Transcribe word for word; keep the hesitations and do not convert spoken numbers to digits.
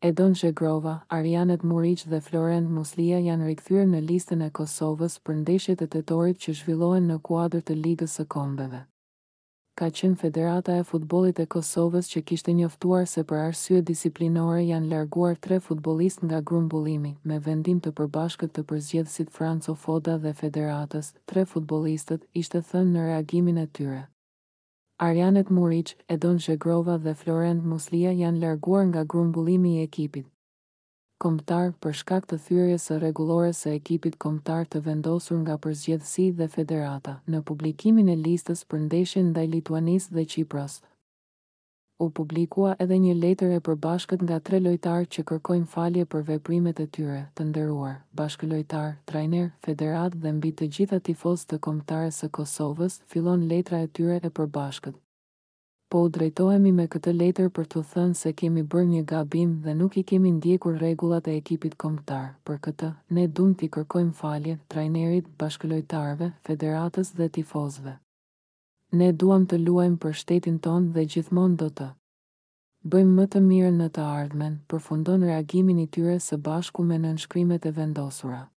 Zhegrova, Arianet Muric dhe Muslija janë rikthyer në listën e Kosovës për ndeshjet e tetorit që zhvillohen në kuadër të Ligës së Kombeve. Ka qenë Federata e Futbollit e Kosovës që kishte njoftuar se për arsye disiplinore janë larguar tre futbollistë nga grumbullimi, me vendim të përbashkët të përzgjedhësit Franco Foda dhe Federatës. Tre futbollistët, ishte thënë në reagimin e tyre. Arianet Muric, Zhegrova dhe Muslija janë larguar nga grumbullimi i ekipit kombëtar për shkak të thyrjes së rregullore së ekipit kombëtar të vendosur nga përzgjedhësi dhe Federata në publikimin e listës për ndeshjen ndaj Lituanisë dhe Kipros. U publikua edhe një letër e përbashkët nga tre lojtarë që kërkojnë falje për veprimet e tyre të nderuar, bashkëlojtar, trajner, federat dhe mbi të gjitha tifozët të kombëtares së Kosovës, fillon letra e tyre e përbashkët. Po u drejtohemi me këtë letër për të thënë se kemi bërë një gabim dhe nuk i kemi ndjekur rregullat e ekipit kombëtar. Për këtë, ne duam t'i kërkojmë falje trajnerit, bashkëlojtarëve, federatës dhe tifozëve. Ne duam të luajmë për shtetin ton dhe gjithmonë do të bëjmë më të mirën në të ardhmen, përfundon reagimin i tyre së bashku me nënshkrimet e vendosura.